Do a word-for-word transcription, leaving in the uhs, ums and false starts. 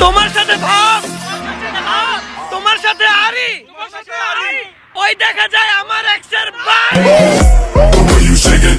তোমার সাথে ভাব, তোমার সাথে আরি, ওই দেখা যায় আমার এক্সের ভাই।